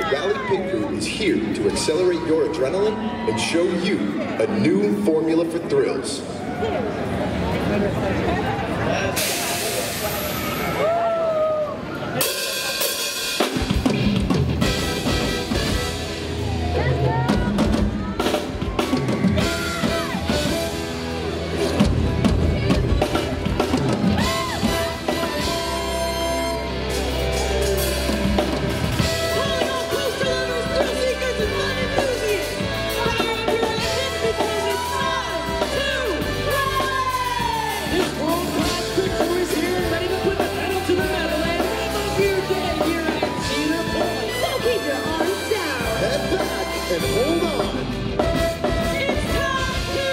Rally Pit Crew is here to accelerate your adrenaline and show you a new formula for thrills. And hold on. It's time to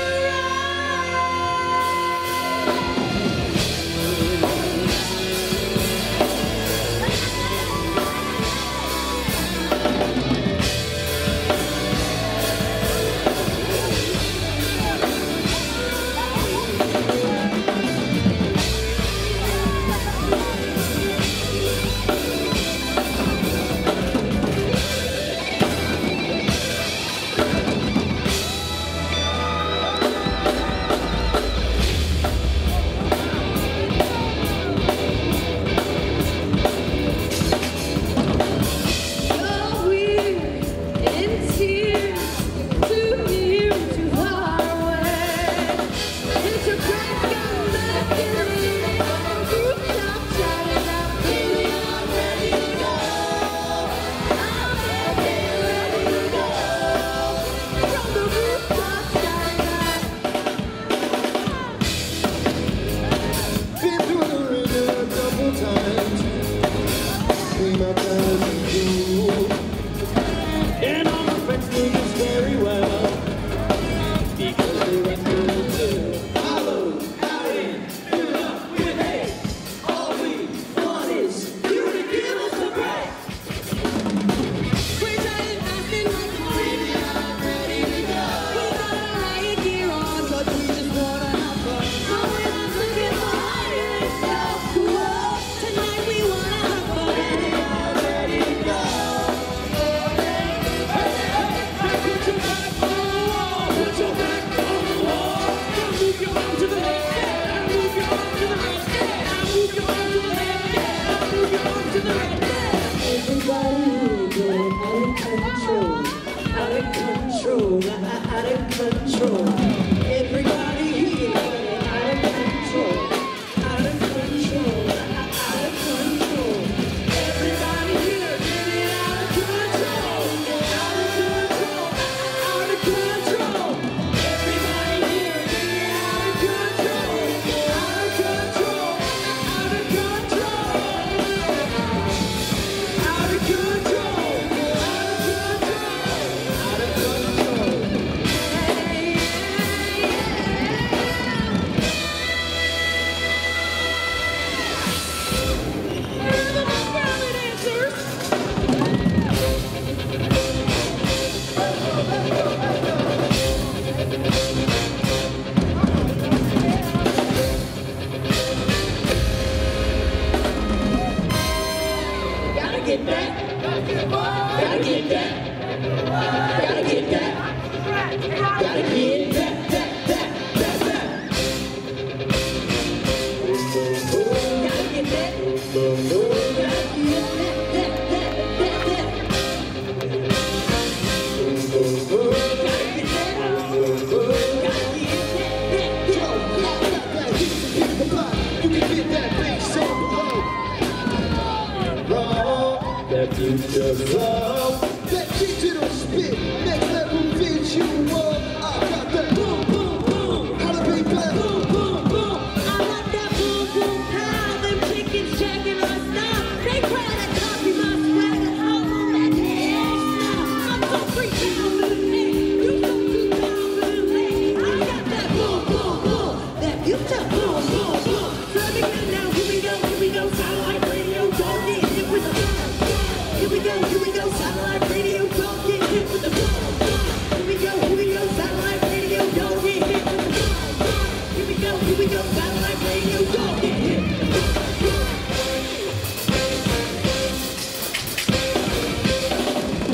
And all my friends knew this very well, because they went through it too. Hollow, Allen, fill up with hate. All we want is you to give us a break. We're trying nothing like ready to go. We got our riot gear on, but we just wanna have fun. Oh, we're not looking for higher and stuff. Whoa, tonight we wanna have fun. Ready to go. Put your back on the wall. Put your back on the wall. Now move your arm to the left. Now move your arm to the right. Now move your arm to the left. Now move your arm to the right. Everybody getting out of control, out of control. Everybody here getting out of control, out of control, out of control. Everybody here getting out of control, out of control, out of control. Everybody here getting out of control, out of control, out of control, out of control, out of control. Gotta get that. Gotta get that. Gotta get that. Gotta get that. Gotta get that. That future love, that digital spit, next level visual. I got that boom, boom, boom. How to be better? Boom, boom, boom. I like that boom, boom pow. Them chickens checking us now. They try to copy my swagger. I'm on that next now. I'm so 3,008. You so 2008. I got that boom, boom, boom. That future boom, boom, boom. So let me get it now. Here we go. Satellite radio, don't get hit with the boom. Here we go. Satellite radio, don't get hit with the boom. Here we go. Satellite radio, don't get hit with the boom. Here we go. Satellite radio, don't get hit with the boom.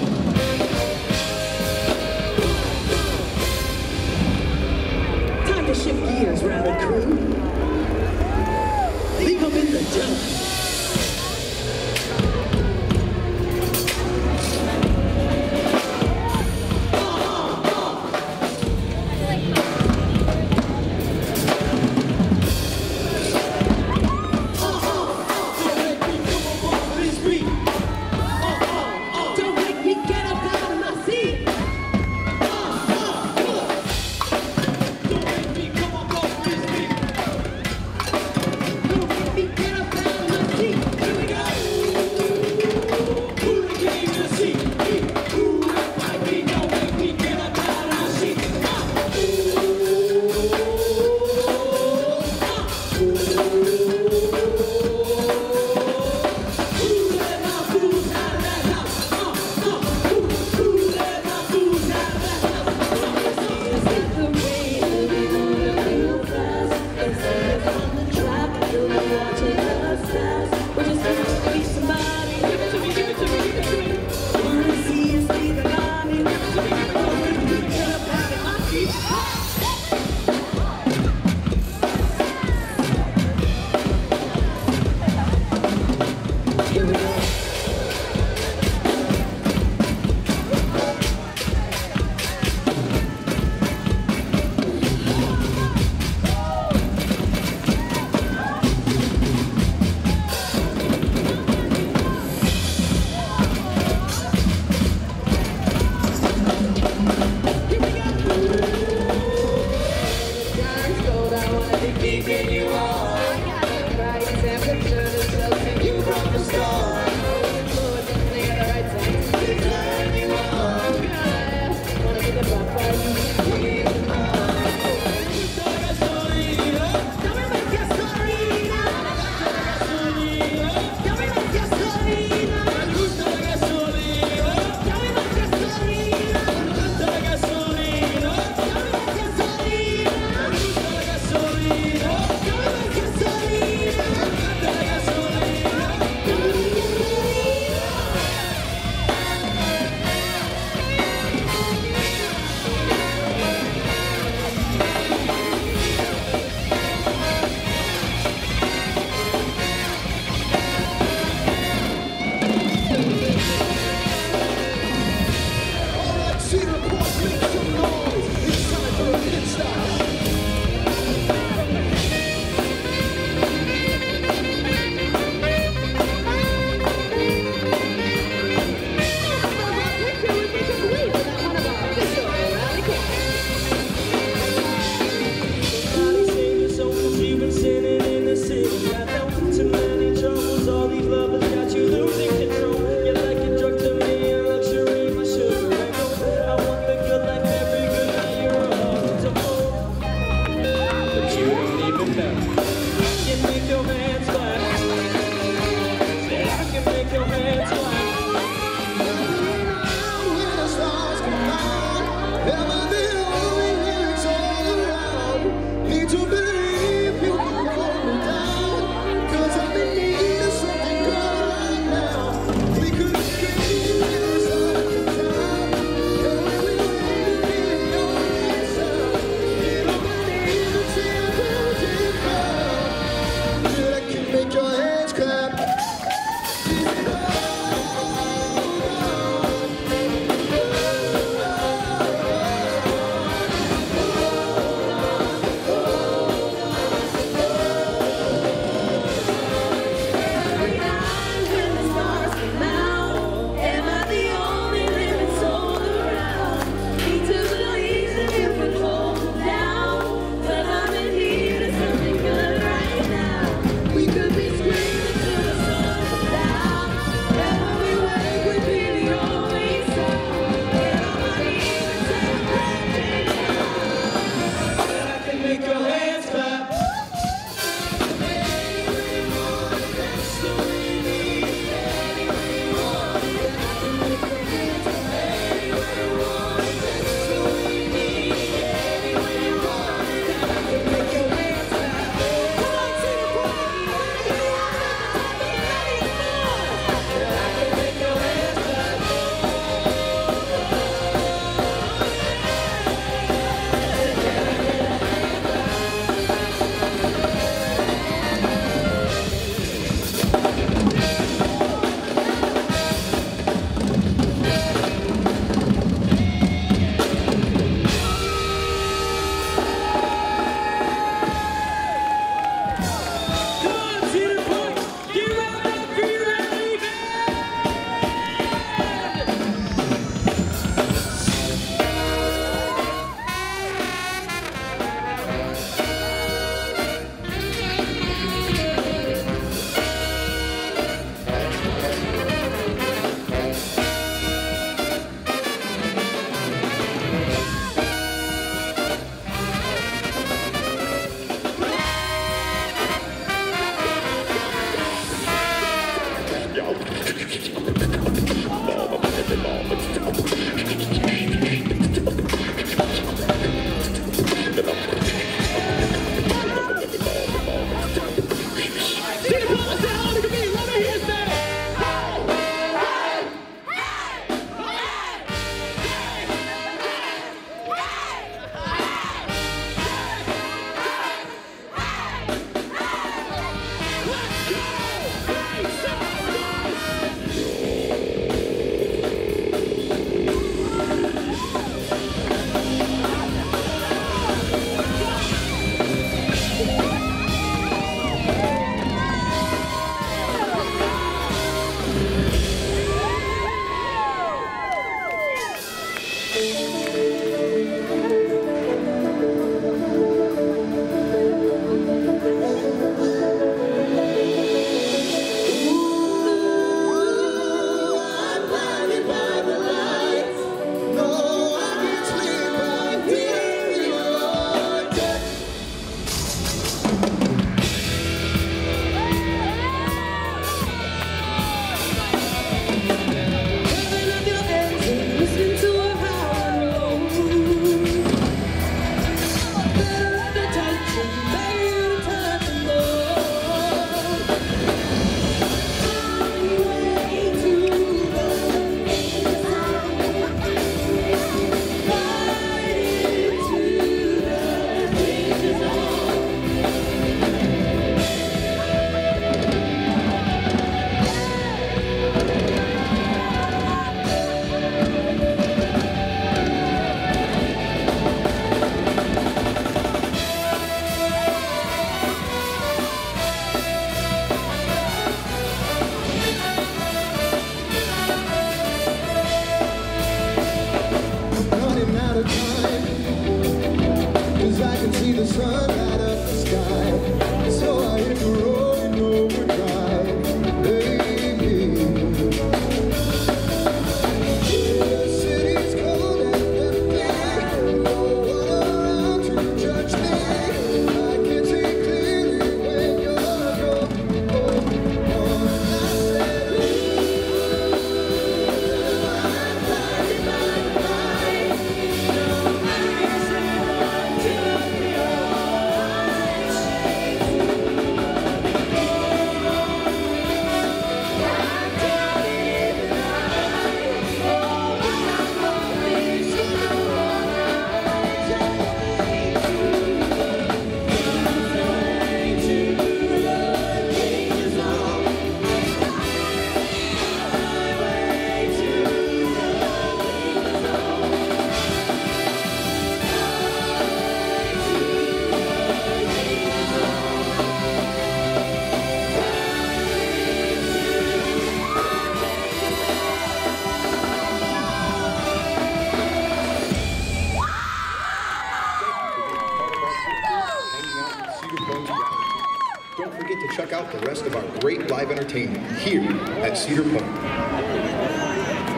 Point's rally. Don't forget to check out the rest of our great live entertainment here at Cedar Point.